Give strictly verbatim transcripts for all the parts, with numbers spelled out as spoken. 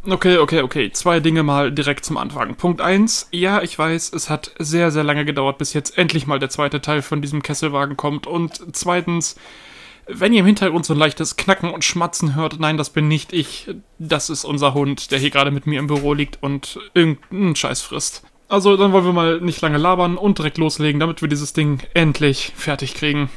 Okay, okay, okay. Zwei Dinge mal direkt zum Anfang. Punkt eins. Ja, ich weiß, es hat sehr, sehr lange gedauert, bis jetzt endlich mal der zweite Teil von diesem Kesselwagen kommt. Und zweitens, wenn ihr im Hintergrund so ein leichtes Knacken und Schmatzen hört, nein, das bin nicht ich. Das ist unser Hund, der hier gerade mit mir im Büro liegt und irgendeinen Scheiß frisst. Also, dann wollen wir mal nicht lange labern und direkt loslegen, damit wir dieses Ding endlich fertig kriegen.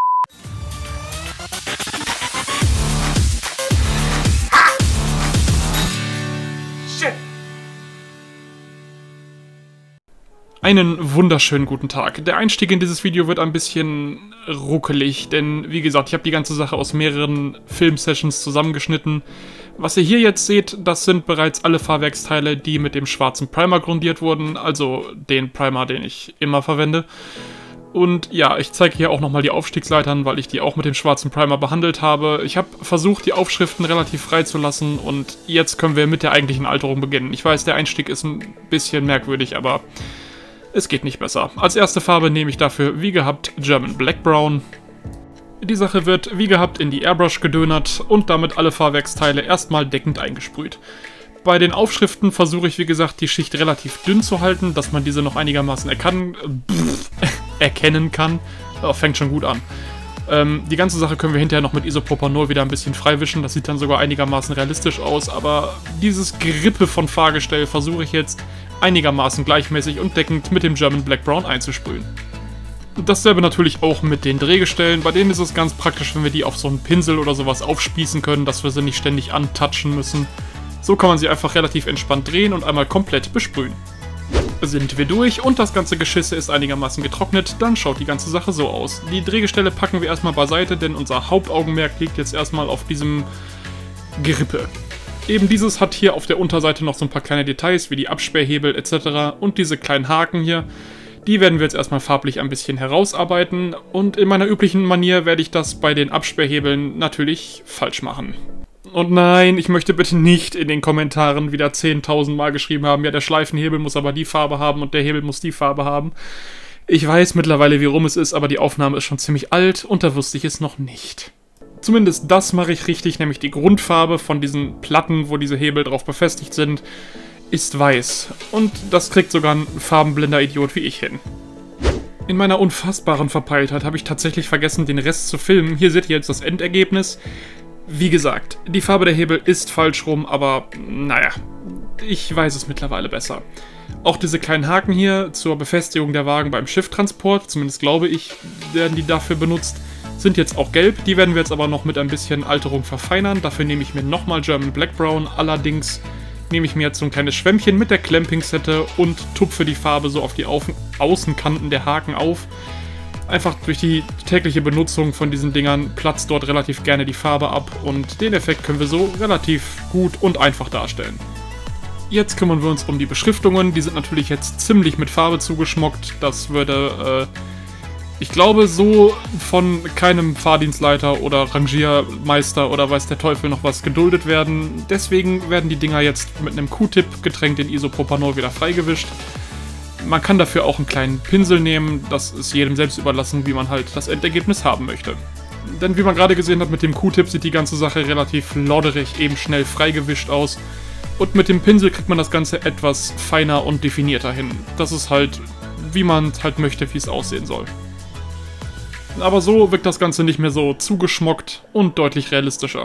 Einen wunderschönen guten Tag. Der Einstieg in dieses Video wird ein bisschen ruckelig, denn wie gesagt, ich habe die ganze Sache aus mehreren Filmsessions zusammengeschnitten. Was ihr hier jetzt seht, das sind bereits alle Fahrwerksteile, die mit dem schwarzen Primer grundiert wurden, also den Primer, den ich immer verwende. Und ja, ich zeige hier auch nochmal die Aufstiegsleitern, weil ich die auch mit dem schwarzen Primer behandelt habe. Ich habe versucht, die Aufschriften relativ frei zu lassen und jetzt können wir mit der eigentlichen Alterung beginnen. Ich weiß, der Einstieg ist ein bisschen merkwürdig, aber es geht nicht besser. Als erste Farbe nehme ich dafür, wie gehabt, German Black Brown. Die Sache wird, wie gehabt, in die Airbrush gedönert und damit alle Fahrwerksteile erstmal deckend eingesprüht. Bei den Aufschriften versuche ich, wie gesagt, die Schicht relativ dünn zu halten, dass man diese noch einigermaßen erkan pff, erkennen kann. Oh, fängt schon gut an. Ähm, die ganze Sache können wir hinterher noch mit Isopropanol wieder ein bisschen freiwischen. Das sieht dann sogar einigermaßen realistisch aus, aber dieses Gerippe von Fahrgestell versuche ich jetzt einigermaßen gleichmäßig und deckend mit dem German Black Brown einzusprühen. Dasselbe natürlich auch mit den Drehgestellen, bei denen ist es ganz praktisch, wenn wir die auf so einen Pinsel oder sowas aufspießen können, dass wir sie nicht ständig antatschen müssen. So kann man sie einfach relativ entspannt drehen und einmal komplett besprühen. Sind wir durch und das ganze Geschisse ist einigermaßen getrocknet, dann schaut die ganze Sache so aus. Die Drehgestelle packen wir erstmal beiseite, denn unser Hauptaugenmerk liegt jetzt erstmal auf diesem Gerippe. Eben dieses hat hier auf der Unterseite noch so ein paar kleine Details, wie die Absperrhebel et cetera. Und diese kleinen Haken hier, die werden wir jetzt erstmal farblich ein bisschen herausarbeiten. Und in meiner üblichen Manier werde ich das bei den Absperrhebeln natürlich falsch machen. Und nein, ich möchte bitte nicht in den Kommentaren wieder zehntausend Mal geschrieben haben, ja, der Schleifenhebel muss aber die Farbe haben und der Hebel muss die Farbe haben. Ich weiß mittlerweile, wie rum es ist, aber die Aufnahme ist schon ziemlich alt und da wusste ich es noch nicht. Zumindest das mache ich richtig, nämlich die Grundfarbe von diesen Platten, wo diese Hebel drauf befestigt sind, ist weiß. Und das kriegt sogar ein farbenblinder Idiot wie ich hin. In meiner unfassbaren Verpeiltheit habe ich tatsächlich vergessen, den Rest zu filmen. Hier seht ihr jetzt das Endergebnis. Wie gesagt, die Farbe der Hebel ist falsch rum, aber naja, ich weiß es mittlerweile besser. Auch diese kleinen Haken hier zur Befestigung der Wagen beim Schifftransport, zumindest glaube ich, werden die dafür benutzt, sind jetzt auch gelb. Die werden wir jetzt aber noch mit ein bisschen Alterung verfeinern. Dafür nehme ich mir nochmal German Black Brown. Allerdings nehme ich mir jetzt so ein kleines Schwämmchen mit der Clamping-Sette und tupfe die Farbe so auf die Au Außenkanten der Haken auf. Einfach durch die tägliche Benutzung von diesen Dingern platzt dort relativ gerne die Farbe ab und den Effekt können wir so relativ gut und einfach darstellen. Jetzt kümmern wir uns um die Beschriftungen. Die sind natürlich jetzt ziemlich mit Farbe zugeschmockt. Das würde, äh, ich glaube, so von keinem Fahrdienstleiter oder Rangiermeister oder weiß der Teufel noch was geduldet werden. Deswegen werden die Dinger jetzt mit einem Q-Tip getränkt in Isopropanol wieder freigewischt. Man kann dafür auch einen kleinen Pinsel nehmen, das ist jedem selbst überlassen, wie man halt das Endergebnis haben möchte. Denn wie man gerade gesehen hat, mit dem Q-Tip sieht die ganze Sache relativ lodderig, eben schnell freigewischt aus. Und mit dem Pinsel kriegt man das Ganze etwas feiner und definierter hin. Das ist halt, wie man halt möchte, wie es aussehen soll. Aber so wirkt das Ganze nicht mehr so zugeschmockt und deutlich realistischer.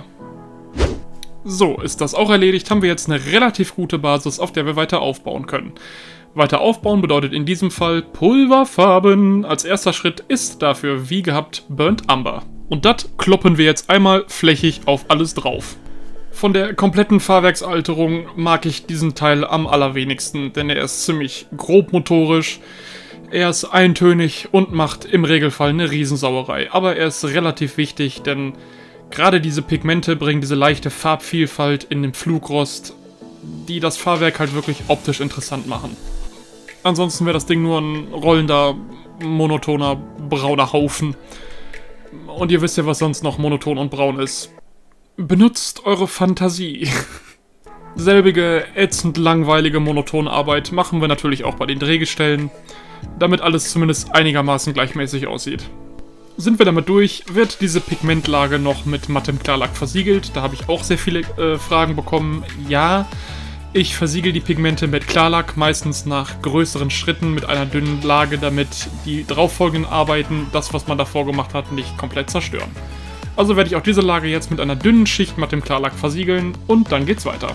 So, ist das auch erledigt, haben wir jetzt eine relativ gute Basis, auf der wir weiter aufbauen können. Weiter aufbauen bedeutet in diesem Fall Pulverfarben. Als erster Schritt ist dafür, wie gehabt, Burnt Umber. Und das kloppen wir jetzt einmal flächig auf alles drauf. Von der kompletten Fahrwerksalterung mag ich diesen Teil am allerwenigsten, denn er ist ziemlich grobmotorisch. Er ist eintönig und macht im Regelfall eine Riesensauerei. Aber er ist relativ wichtig, denn gerade diese Pigmente bringen diese leichte Farbvielfalt in den Flugrost, die das Fahrwerk halt wirklich optisch interessant machen. Ansonsten wäre das Ding nur ein rollender, monotoner, brauner Haufen. Und ihr wisst ja, was sonst noch monoton und braun ist. Benutzt eure Fantasie. Selbige, ätzend langweilige, monotone Arbeit machen wir natürlich auch bei den Drehgestellen, damit alles zumindest einigermaßen gleichmäßig aussieht. Sind wir damit durch, wird diese Pigmentlage noch mit mattem Klarlack versiegelt. Da habe ich auch sehr viele äh, Fragen bekommen. Ja, Ich versiegel die Pigmente mit Klarlack, meistens nach größeren Schritten mit einer dünnen Lage, damit die darauffolgenden Arbeiten, das was man davor gemacht hat, nicht komplett zerstören. Also werde ich auch diese Lage jetzt mit einer dünnen Schicht mattem Klarlack versiegeln und dann geht's weiter.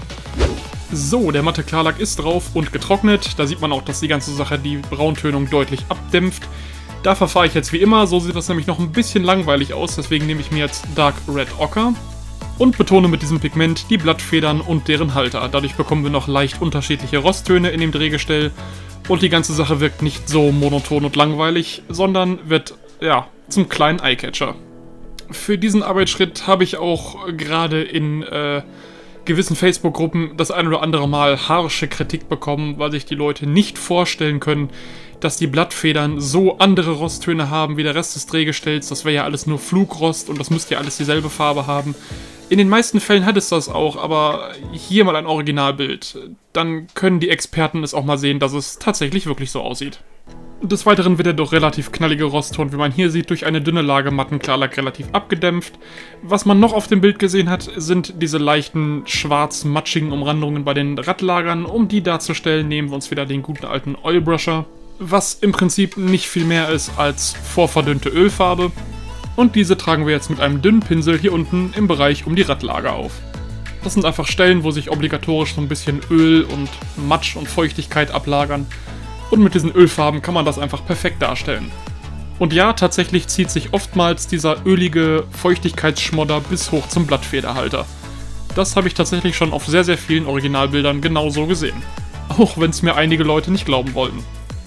So, der matte Klarlack ist drauf und getrocknet. Da sieht man auch, dass die ganze Sache die Brauntönung deutlich abdämpft. Da verfahre ich jetzt wie immer, so sieht das nämlich noch ein bisschen langweilig aus, deswegen nehme ich mir jetzt Dark Red Ochre und betone mit diesem Pigment die Blattfedern und deren Halter. Dadurch bekommen wir noch leicht unterschiedliche Rosttöne in dem Drehgestell und die ganze Sache wirkt nicht so monoton und langweilig, sondern wird, ja, zum kleinen Eyecatcher. Für diesen Arbeitsschritt habe ich auch gerade in äh, gewissen Facebook-Gruppen das ein oder andere Mal harsche Kritik bekommen, weil sich die Leute nicht vorstellen können, dass die Blattfedern so andere Rosttöne haben wie der Rest des Drehgestells. Das wäre ja alles nur Flugrost und das müsste ja alles dieselbe Farbe haben. In den meisten Fällen hat es das auch, aber hier mal ein Originalbild. Dann können die Experten es auch mal sehen, dass es tatsächlich wirklich so aussieht. Des Weiteren wird der doch relativ knallige Rostton, wie man hier sieht, durch eine dünne Lage matten Klarlack relativ abgedämpft. Was man noch auf dem Bild gesehen hat, sind diese leichten schwarz-matschigen Umrandungen bei den Radlagern. Um die darzustellen, nehmen wir uns wieder den guten alten Oilbrusher, was im Prinzip nicht viel mehr ist als vorverdünnte Ölfarbe. Und diese tragen wir jetzt mit einem dünnen Pinsel hier unten im Bereich um die Radlager auf. Das sind einfach Stellen, wo sich obligatorisch so ein bisschen Öl und Matsch und Feuchtigkeit ablagern. Und mit diesen Ölfarben kann man das einfach perfekt darstellen. Und ja, tatsächlich zieht sich oftmals dieser ölige Feuchtigkeitsschmodder bis hoch zum Blattfederhalter. Das habe ich tatsächlich schon auf sehr, sehr vielen Originalbildern genauso gesehen. Auch wenn es mir einige Leute nicht glauben wollten.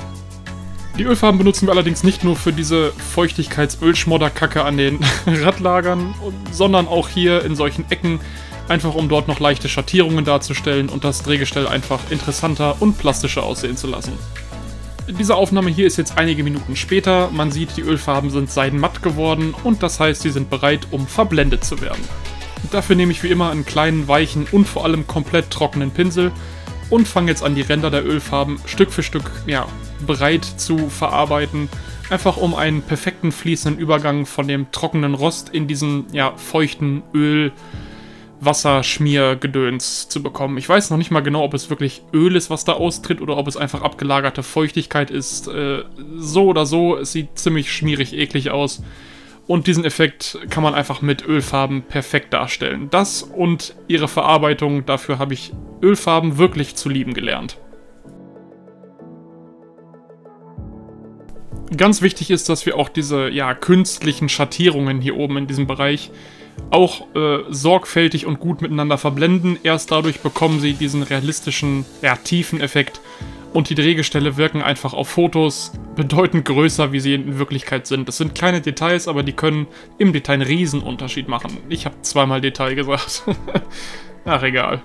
Die Ölfarben benutzen wir allerdings nicht nur für diese Feuchtigkeits-Ölschmodder-Kacke an den Radlagern, sondern auch hier in solchen Ecken, einfach um dort noch leichte Schattierungen darzustellen und das Drehgestell einfach interessanter und plastischer aussehen zu lassen. Diese Aufnahme hier ist jetzt einige Minuten später, man sieht, die Ölfarben sind seidenmatt geworden und das heißt, sie sind bereit, um verblendet zu werden. Dafür nehme ich wie immer einen kleinen, weichen und vor allem komplett trockenen Pinsel und fange jetzt an, die Ränder der Ölfarben Stück für Stück, ja, breit zu verarbeiten, einfach um einen perfekten fließenden Übergang von dem trockenen Rost in diesen, ja, feuchten Öl Wasserschmiergedöns zu bekommen. Ich weiß noch nicht mal genau, ob es wirklich Öl ist, was da austritt, oder ob es einfach abgelagerte Feuchtigkeit ist. Äh, so oder so, es sieht ziemlich schmierig eklig aus. Und diesen Effekt kann man einfach mit Ölfarben perfekt darstellen. Das und ihre Verarbeitung, dafür habe ich Ölfarben wirklich zu lieben gelernt. Ganz wichtig ist, dass wir auch diese, ja, künstlichen Schattierungen hier oben in diesem Bereich auch äh, sorgfältig und gut miteinander verblenden. Erst dadurch bekommen sie diesen realistischen, ja, Tiefeneffekt und die Drehgestelle wirken einfach auf Fotos bedeutend größer, wie sie in Wirklichkeit sind. Das sind kleine Details, aber die können im Detail einen Riesenunterschied machen. Ich habe zweimal Detail gesagt. Ach, egal.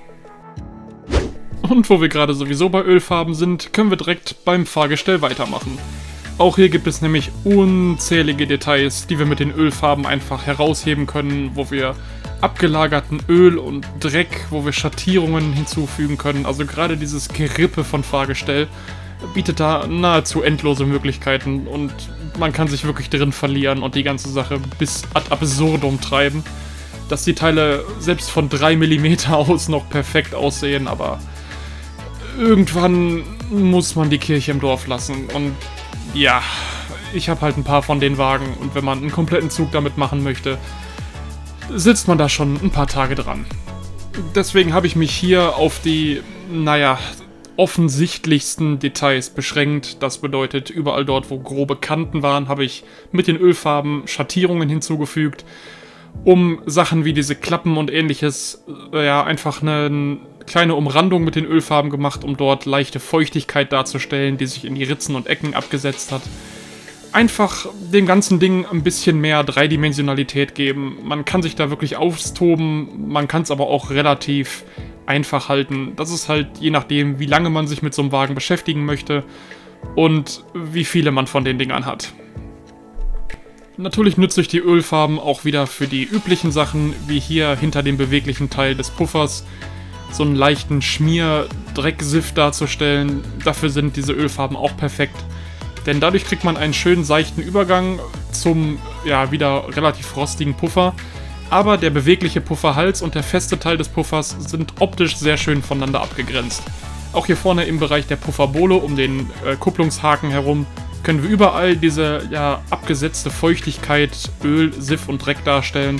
Und wo wir gerade sowieso bei Ölfarben sind, können wir direkt beim Fahrgestell weitermachen. Auch hier gibt es nämlich unzählige Details, die wir mit den Ölfarben einfach herausheben können, wo wir abgelagerten Öl und Dreck, wo wir Schattierungen hinzufügen können. Also gerade dieses Gerippe von Fahrgestell bietet da nahezu endlose Möglichkeiten und man kann sich wirklich drin verlieren und die ganze Sache bis ad absurdum treiben, dass die Teile selbst von drei Millimeter aus noch perfekt aussehen, aber irgendwann muss man die Kirche im Dorf lassen und ja, ich habe halt ein paar von den Wagen und wenn man einen kompletten Zug damit machen möchte, sitzt man da schon ein paar Tage dran. Deswegen habe ich mich hier auf die, naja, offensichtlichsten Details beschränkt. Das bedeutet, überall dort, wo grobe Kanten waren, habe ich mit den Ölfarben Schattierungen hinzugefügt, um Sachen wie diese Klappen und ähnliches, äh, ja, einfach eine kleine Umrandung mit den Ölfarben gemacht, um dort leichte Feuchtigkeit darzustellen, die sich in die Ritzen und Ecken abgesetzt hat. Einfach dem ganzen Ding ein bisschen mehr Dreidimensionalität geben. Man kann sich da wirklich austoben, man kann es aber auch relativ einfach halten. Das ist halt je nachdem, wie lange man sich mit so einem Wagen beschäftigen möchte und wie viele man von den Dingern hat. Natürlich nütze ich die Ölfarben auch wieder für die üblichen Sachen, wie hier hinter dem beweglichen Teil des Puffers so einen leichten Schmier-Drecksift darzustellen. Dafür sind diese Ölfarben auch perfekt. Denn dadurch kriegt man einen schönen seichten Übergang zum, ja, wieder relativ rostigen Puffer, aber der bewegliche Pufferhals und der feste Teil des Puffers sind optisch sehr schön voneinander abgegrenzt. Auch hier vorne im Bereich der Pufferbohle um den äh, Kupplungshaken herum können wir überall diese ja, abgesetzte Feuchtigkeit, Öl, Siff und Dreck darstellen.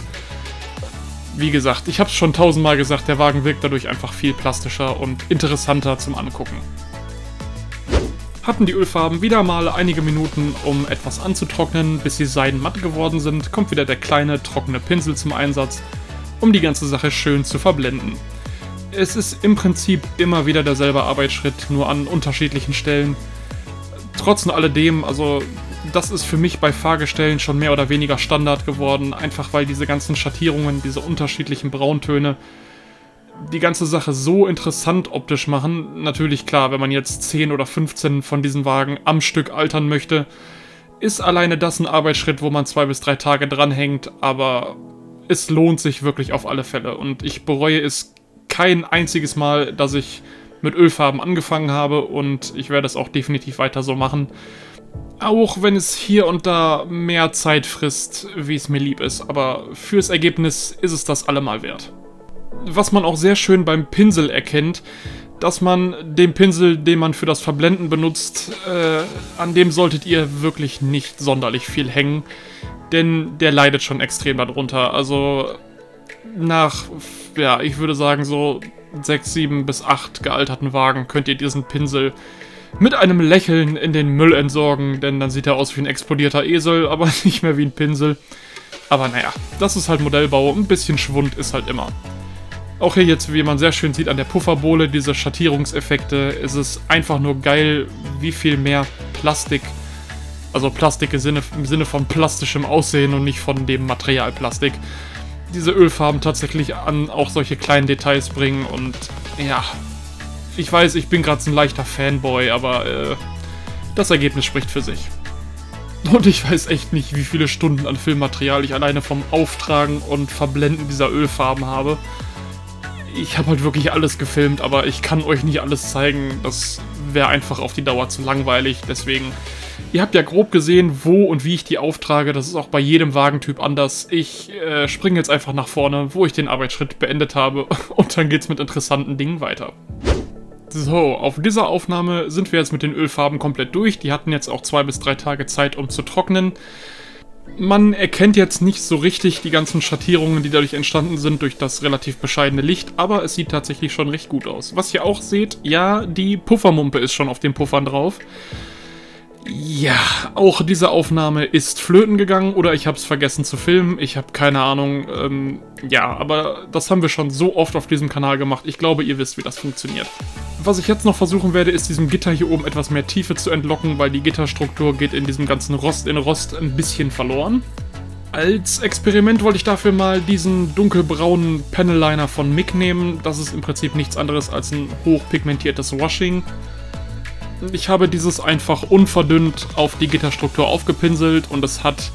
Wie gesagt, ich habe es schon tausendmal gesagt, der Wagen wirkt dadurch einfach viel plastischer und interessanter zum Angucken. Hatten die Ölfarben wieder mal einige Minuten, um etwas anzutrocknen, bis sie seidenmatt geworden sind, kommt wieder der kleine, trockene Pinsel zum Einsatz, um die ganze Sache schön zu verblenden. Es ist im Prinzip immer wieder derselbe Arbeitsschritt, nur an unterschiedlichen Stellen. Trotz alledem, also das ist für mich bei Fahrgestellen schon mehr oder weniger Standard geworden, einfach weil diese ganzen Schattierungen, diese unterschiedlichen Brauntöne die ganze Sache so interessant optisch machen. Natürlich klar, wenn man jetzt zehn oder fünfzehn von diesen Wagen am Stück altern möchte, ist alleine das ein Arbeitsschritt, wo man zwei bis drei Tage dranhängt, aber es lohnt sich wirklich auf alle Fälle und ich bereue es kein einziges Mal, dass ich mit Ölfarben angefangen habe und ich werde es auch definitiv weiter so machen. Auch wenn es hier und da mehr Zeit frisst, wie es mir lieb ist, aber fürs Ergebnis ist es das allemal wert. Was man auch sehr schön beim Pinsel erkennt, dass man den Pinsel, den man für das Verblenden benutzt, äh, an dem solltet ihr wirklich nicht sonderlich viel hängen, denn der leidet schon extrem darunter. Also nach, ja, ich würde sagen so sechs, sieben bis acht gealterten Wagen könnt ihr diesen Pinsel mit einem Lächeln in den Müll entsorgen, denn dann sieht er aus wie ein explodierter Esel, aber nicht mehr wie ein Pinsel. Aber naja, das ist halt Modellbau, ein bisschen Schwund ist halt immer. Auch hier jetzt, wie man sehr schön sieht an der Pufferbohle, diese Schattierungseffekte, ist es einfach nur geil, wie viel mehr Plastik, also Plastik im Sinne, im Sinne von plastischem Aussehen und nicht von dem Material Plastik, diese Ölfarben tatsächlich an auch solche kleinen Details bringen und ja, ich weiß, ich bin gerade so ein leichter Fanboy, aber äh, das Ergebnis spricht für sich. Und ich weiß echt nicht, wie viele Stunden an Filmmaterial ich alleine vom Auftragen und Verblenden dieser Ölfarben habe. Ich habe halt wirklich alles gefilmt, aber ich kann euch nicht alles zeigen. Das wäre einfach auf die Dauer zu langweilig. Deswegen, ihr habt ja grob gesehen, wo und wie ich die auftrage. Das ist auch bei jedem Wagentyp anders. Ich äh, springe jetzt einfach nach vorne, wo ich den Arbeitsschritt beendet habe. Und dann geht's mit interessanten Dingen weiter. So, auf dieser Aufnahme sind wir jetzt mit den Ölfarben komplett durch. Die hatten jetzt auch zwei bis drei Tage Zeit, um zu trocknen. Man erkennt jetzt nicht so richtig die ganzen Schattierungen, die dadurch entstanden sind, durch das relativ bescheidene Licht, aber es sieht tatsächlich schon recht gut aus. Was ihr auch seht, ja, die Puffermumpe ist schon auf den Puffern drauf. Ja, auch diese Aufnahme ist flöten gegangen oder ich habe es vergessen zu filmen, ich habe keine Ahnung. Ähm, ja, aber das haben wir schon so oft auf diesem Kanal gemacht, ich glaube, ihr wisst, wie das funktioniert. Was ich jetzt noch versuchen werde, ist diesem Gitter hier oben etwas mehr Tiefe zu entlocken, weil die Gitterstruktur geht in diesem ganzen Rost in Rost ein bisschen verloren. Als Experiment wollte ich dafür mal diesen dunkelbraunen Panelliner von M I G nehmen. Das ist im Prinzip nichts anderes als ein hochpigmentiertes Washing. Ich habe dieses einfach unverdünnt auf die Gitterstruktur aufgepinselt und es hat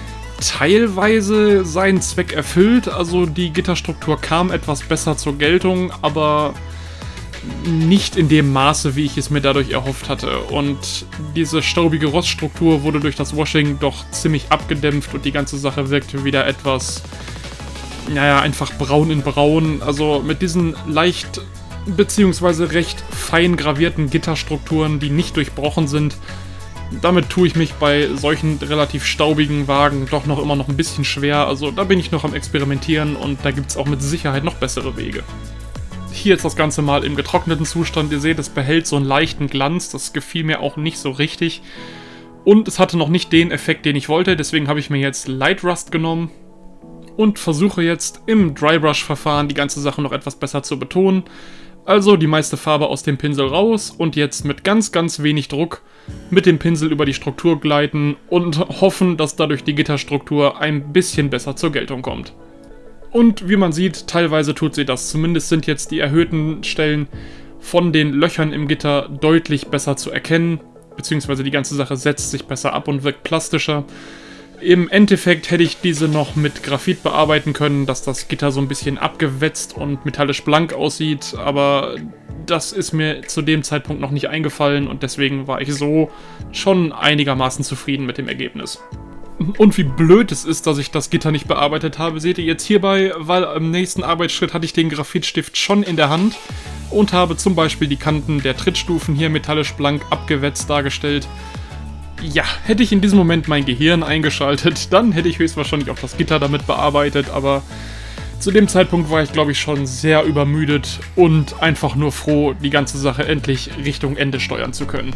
teilweise seinen Zweck erfüllt. Also die Gitterstruktur kam etwas besser zur Geltung, aber nicht in dem Maße, wie ich es mir dadurch erhofft hatte. Und diese staubige Roststruktur wurde durch das Washing doch ziemlich abgedämpft und die ganze Sache wirkte wieder etwas, naja, einfach braun in braun. Also mit diesen leicht beziehungsweise recht fein gravierten Gitterstrukturen, die nicht durchbrochen sind, damit tue ich mich bei solchen relativ staubigen Wagen doch noch immer noch ein bisschen schwer. Also da bin ich noch am Experimentieren und da gibt es auch mit Sicherheit noch bessere Wege. Hier jetzt das Ganze mal im getrockneten Zustand. Ihr seht, es behält so einen leichten Glanz. Das gefiel mir auch nicht so richtig. Und es hatte noch nicht den Effekt, den ich wollte. Deswegen habe ich mir jetzt Light Rust genommen und versuche jetzt im Drybrush-Verfahren die ganze Sache noch etwas besser zu betonen. Also die meiste Farbe aus dem Pinsel raus und jetzt mit ganz, ganz wenig Druck mit dem Pinsel über die Struktur gleiten und hoffen, dass dadurch die Gitterstruktur ein bisschen besser zur Geltung kommt. Und wie man sieht, teilweise tut sie das. Zumindest sind jetzt die erhöhten Stellen von den Löchern im Gitter deutlich besser zu erkennen, beziehungsweise die ganze Sache setzt sich besser ab und wirkt plastischer. Im Endeffekt hätte ich diese noch mit Graphit bearbeiten können, dass das Gitter so ein bisschen abgewetzt und metallisch blank aussieht, aber das ist mir zu dem Zeitpunkt noch nicht eingefallen und deswegen war ich so schon einigermaßen zufrieden mit dem Ergebnis. Und wie blöd es ist, dass ich das Gitter nicht bearbeitet habe, seht ihr jetzt hierbei, weil im nächsten Arbeitsschritt hatte ich den Graphitstift schon in der Hand und habe zum Beispiel die Kanten der Trittstufen hier metallisch blank abgewetzt dargestellt. Ja, hätte ich in diesem Moment mein Gehirn eingeschaltet, dann hätte ich höchstwahrscheinlich auch das Gitter damit bearbeitet, aber zu dem Zeitpunkt war ich, glaube ich, schon sehr übermüdet und einfach nur froh, die ganze Sache endlich Richtung Ende steuern zu können.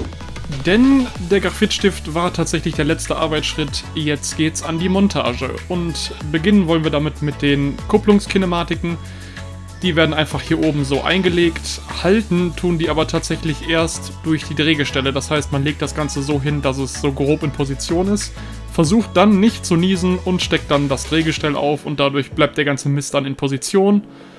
Denn der Graphitstift war tatsächlich der letzte Arbeitsschritt, jetzt geht's an die Montage. Und beginnen wollen wir damit mit den Kupplungskinematiken. Die werden einfach hier oben so eingelegt, halten tun die aber tatsächlich erst durch die Drehgestelle. Das heißt, man legt das Ganze so hin, dass es so grob in Position ist, versucht dann nicht zu niesen und steckt dann das Drehgestell auf und dadurch bleibt der ganze Mist dann in Position.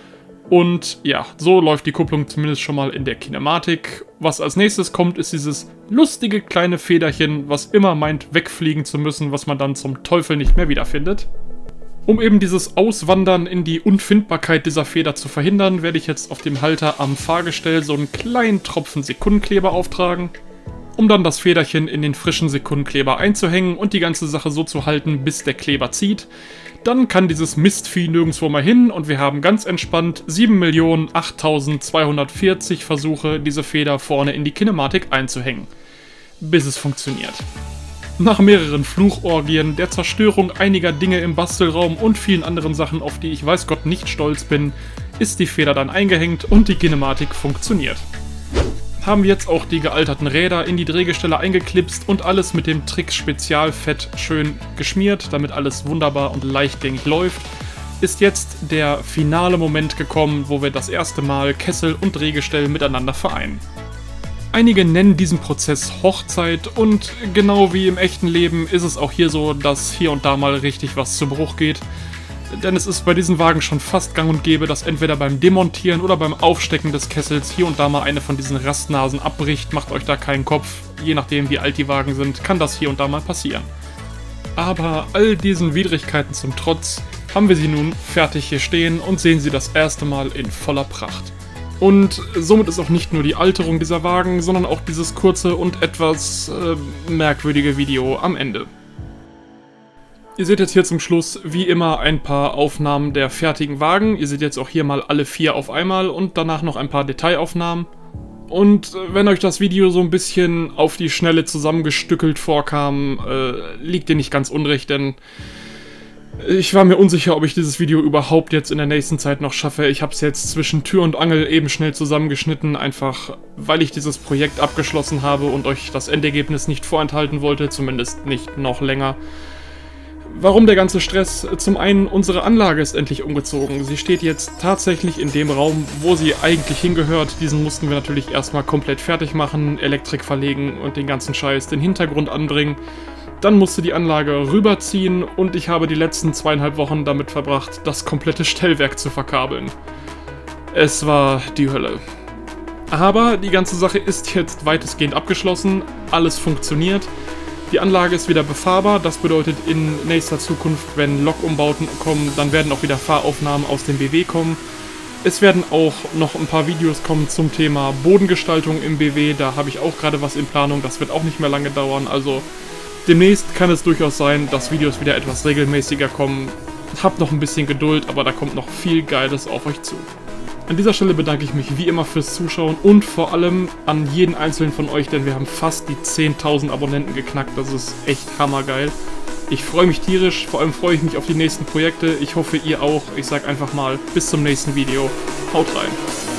Und ja, so läuft die Kupplung zumindest schon mal in der Kinematik. Was als nächstes kommt, ist dieses lustige kleine Federchen, was immer meint, wegfliegen zu müssen, was man dann zum Teufel nicht mehr wiederfindet. Um eben dieses Auswandern in die Unfindbarkeit dieser Feder zu verhindern, werde ich jetzt auf dem Halter am Fahrgestell so einen kleinen Tropfen Sekundenkleber auftragen, um dann das Federchen in den frischen Sekundenkleber einzuhängen und die ganze Sache so zu halten, bis der Kleber zieht. Dann kann dieses Mistvieh nirgendwo mehr hin und wir haben ganz entspannt sieben Millionen achttausendzweihundertvierzig Versuche, diese Feder vorne in die Kinematik einzuhängen. Bis es funktioniert. Nach mehreren Fluchorgien, der Zerstörung einiger Dinge im Bastelraum und vielen anderen Sachen, auf die ich weiß Gott nicht stolz bin, ist die Feder dann eingehängt und die Kinematik funktioniert. Haben wir jetzt auch die gealterten Räder in die Drehgestelle eingeklipst und alles mit dem Trix Spezialfett schön geschmiert, damit alles wunderbar und leichtgängig läuft, ist jetzt der finale Moment gekommen, wo wir das erste Mal Kessel und Drehgestell miteinander vereinen. Einige nennen diesen Prozess Hochzeit und genau wie im echten Leben ist es auch hier so, dass hier und da mal richtig was zu Bruch geht. Denn es ist bei diesen Wagen schon fast gang und gäbe, dass entweder beim Demontieren oder beim Aufstecken des Kessels hier und da mal eine von diesen Rastnasen abbricht. Macht euch da keinen Kopf, je nachdem wie alt die Wagen sind, kann das hier und da mal passieren. Aber all diesen Widrigkeiten zum Trotz haben wir sie nun fertig hier stehen und sehen sie das erste Mal in voller Pracht. Und somit ist auch nicht nur die Alterung dieser Wagen, sondern auch dieses kurze und etwas äh, merkwürdige Video am Ende. Ihr seht jetzt hier zum Schluss wie immer ein paar Aufnahmen der fertigen Wagen. Ihr seht jetzt auch hier mal alle vier auf einmal und danach noch ein paar Detailaufnahmen. Und wenn euch das Video so ein bisschen auf die Schnelle zusammengestückelt vorkam, äh, liegt ihr nicht ganz unrecht, denn ich war mir unsicher, ob ich dieses Video überhaupt jetzt in der nächsten Zeit noch schaffe. Ich habe es jetzt zwischen Tür und Angel eben schnell zusammengeschnitten, einfach weil ich dieses Projekt abgeschlossen habe und euch das Endergebnis nicht vorenthalten wollte, zumindest nicht noch länger. Warum der ganze Stress? Zum einen, unsere Anlage ist endlich umgezogen. Sie steht jetzt tatsächlich in dem Raum, wo sie eigentlich hingehört. Diesen mussten wir natürlich erstmal komplett fertig machen, Elektrik verlegen und den ganzen Scheiß, den Hintergrund anbringen. Dann musste die Anlage rüberziehen und ich habe die letzten zweieinhalb Wochen damit verbracht, das komplette Stellwerk zu verkabeln. Es war die Hölle. Aber die ganze Sache ist jetzt weitestgehend abgeschlossen, alles funktioniert. Die Anlage ist wieder befahrbar, das bedeutet in nächster Zukunft, wenn Lokumbauten kommen, dann werden auch wieder Fahraufnahmen aus dem B W kommen. Es werden auch noch ein paar Videos kommen zum Thema Bodengestaltung im B W, da habe ich auch gerade was in Planung, das wird auch nicht mehr lange dauern, also demnächst kann es durchaus sein, dass Videos wieder etwas regelmäßiger kommen. Habt noch ein bisschen Geduld, aber da kommt noch viel Geiles auf euch zu. An dieser Stelle bedanke ich mich wie immer fürs Zuschauen und vor allem an jeden einzelnen von euch, denn wir haben fast die zehntausend Abonnenten geknackt. Das ist echt hammergeil. Ich freue mich tierisch, vor allem freue ich mich auf die nächsten Projekte. Ich hoffe, ihr auch. Ich sage einfach mal, bis zum nächsten Video. Haut rein.